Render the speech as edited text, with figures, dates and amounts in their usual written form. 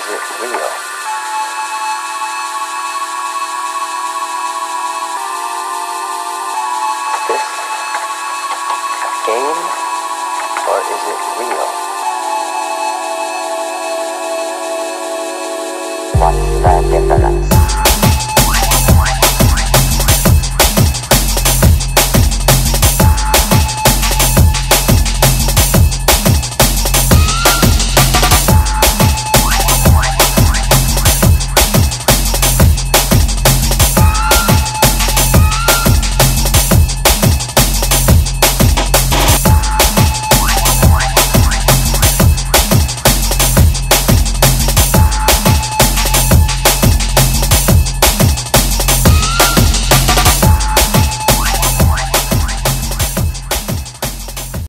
it real? Is this a game or is it real? What's the difference?